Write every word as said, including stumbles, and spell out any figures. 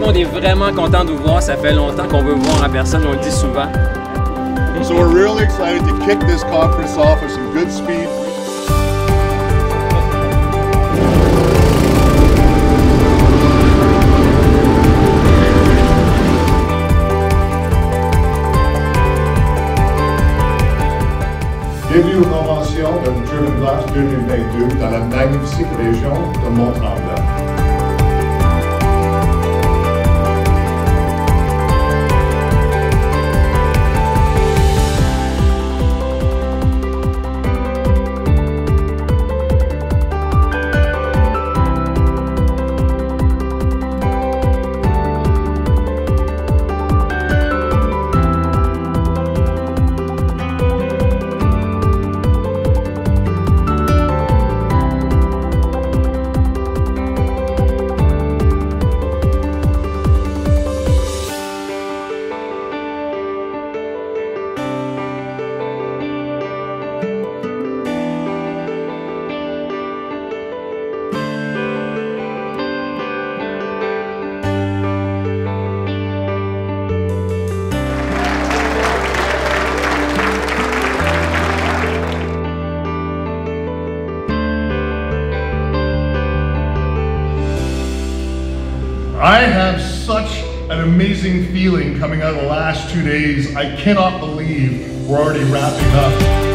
monde est vraiment content de vous voir. Ça fait longtemps qu'on veut vous voir en personne, on le dit souvent. So we're really excited to kick this conference off with some good speed. Bienvenue aux conventions de DrivenGlass deux mille vingt-deux dans la magnifique région de Mont-Tremblant. I have such an amazing feeling coming out of the last two days. I cannot believe we're already wrapping up.